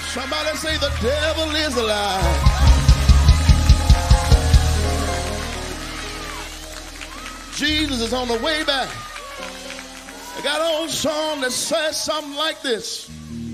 Somebody say the devil is alive. Jesus is on the way back. I got an old song that says something like this.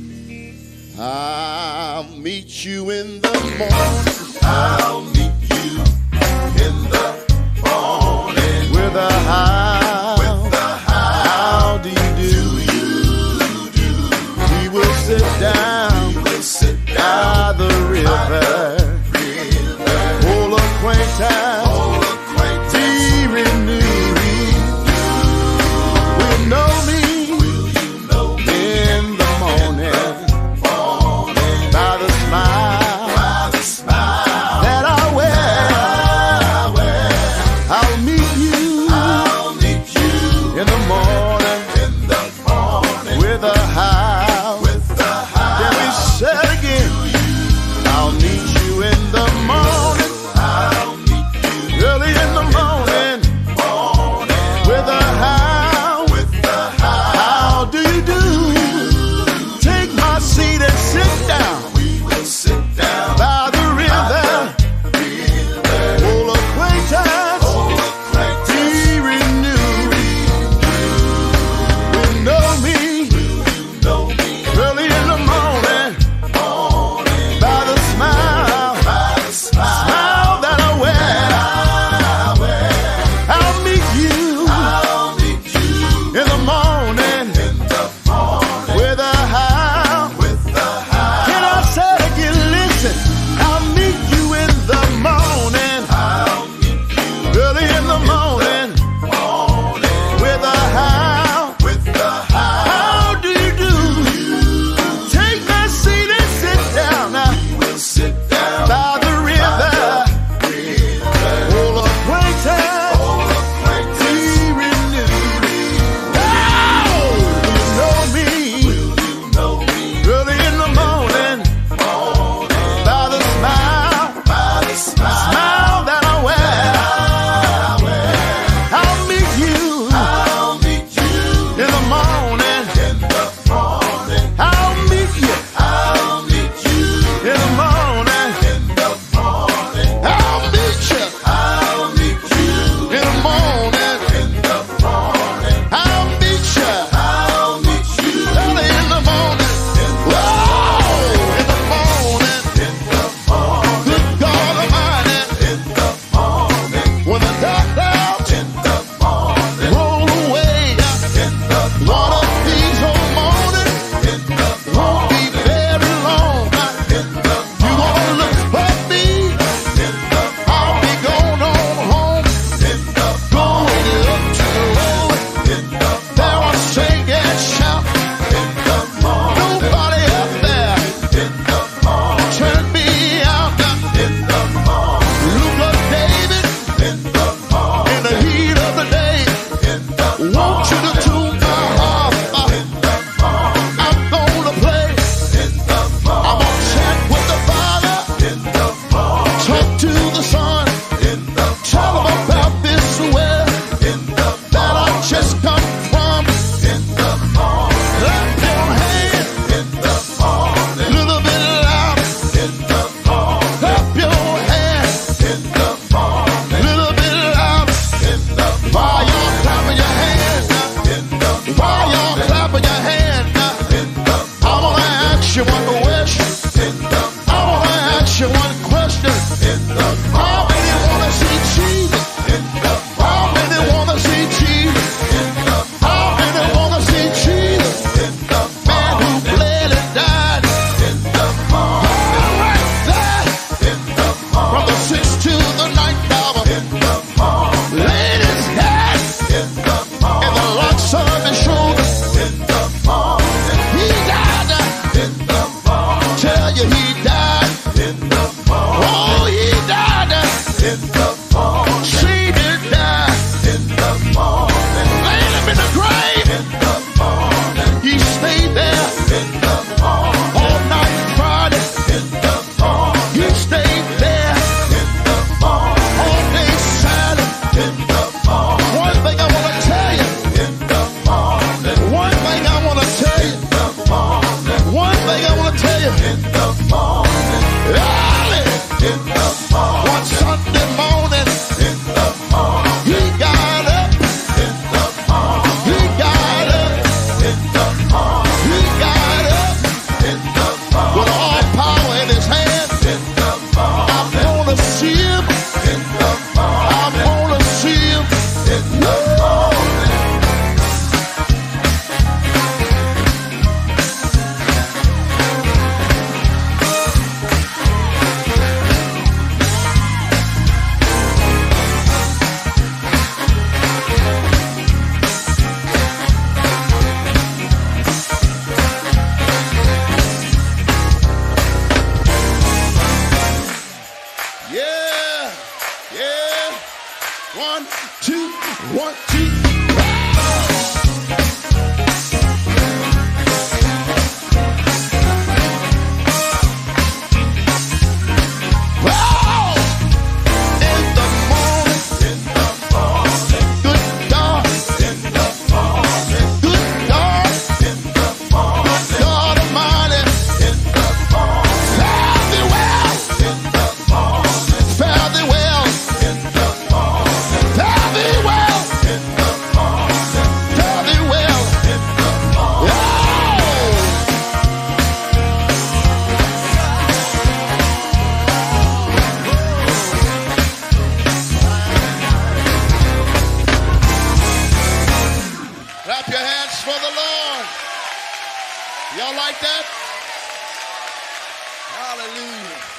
I'll meet you in the morning. I'll meet you in the morning. With a how. With a How do you do? We will sit down. We will sit By down the river. Full acquaintance. Be renewed. Will know me. Will you know me In the morning. By the smile. By the smile That I wear. I'll meet you. I'll meet you In the morning. in the morning. With a how. With the Then we said again. I'll meet you in the morning. I'll meet you Early in the morning. With a how. with the How do you do? Take my seat and sit down. We will sit down By the river. Full acquaintance. Be renewed. Will know me. know me Early in the morning. By the smile. by the smile Smile that I wear. I'll meet you. I'll meet you In the morning. in the morning. With a how. With the Can I say it again? Listen. I'll meet you in the morning. I'll meet you Early in the morning. With a how. with the How do you do? Take my seat and sit down now. We'll sit down By the river. Full acquaintance. Be renewed. Oh, you know me. You know me Early in the morning. By the smile. by the smile Smile that I wear. I'll meet you I'll meet you in the morning. in the morning. I'll meet you I'll meet you in the morning. in the morning. I'll meet you I'll meet you in the morning. in the morning. I'll meet you I'll meet you early in the morning. Whoa, in the morning. in the morning. Good God Almighty, In the morning. when the dark clouds In the morning. roll away, In the one of these old mornings in the won't be very long. in the You wanna look for me? in the I'll be going on home, in the going up to the Lord. in the There I sing and shout, in the morning. nobody up there In the morning. turn me out. In the morning. Look up David In the morning. in the heat of the day. In the Want you to tune my harp. in the morning. I'm gonna play. In the I'm morning. gonna chat with the Father, In the morning. talk to the Son, In the tell him about this well in the that I just come from. in the morning. Clap your hands In the morning. a little bit louder. In the morning. Clap your hands In the morning. a little bit louder. In the While y'all clapping your hands now, in the while y'all clapping your hands now, in the I wanna ask you one question. in the I wanna ask you one question. in the How many wanna see Jesus? in the How many wanna see Jesus? How many wanna see Jesus? Man who bled and died. in the morning. All right there, In the morning. from the 6th to the 9th hour. In the morning. Laid his head In the and morning. the locks on his shoulders. In the morning. He died. In the morning. Tell you he died. In the morning. Oh, he died. In the morning. She did die. In the morning. Laid him in the grave. In the morning. He stayed there In the morning. all night Friday. In the morning. He stayed there In the morning. all day Saturday. In the morning. One thing I want to tell you. In the morning. One thing I want to tell you. In the morning. One thing thing I want to tell you. In the morning. Early. In the morning. One Sunday morning. In the morning. He got up. In the morning. He got up. In the morning. He got up. In the morning. With all power in his hand. In the morning. I'm gonna see him. In the morning. I'm gonna see him. In the morning. Yeah, yeah. 1, 2, 1, 2. Oh! In the morning, In the morning. good God, In the morning. good God, In the morning. God Almighty. In the morning. Fare thee well, In the morning. fare thee well, In the morning. fare thee well, In the morning. fare thee well. In the morning. Oh! Clap your hands for the Lord. Y'all like that? Hallelujah.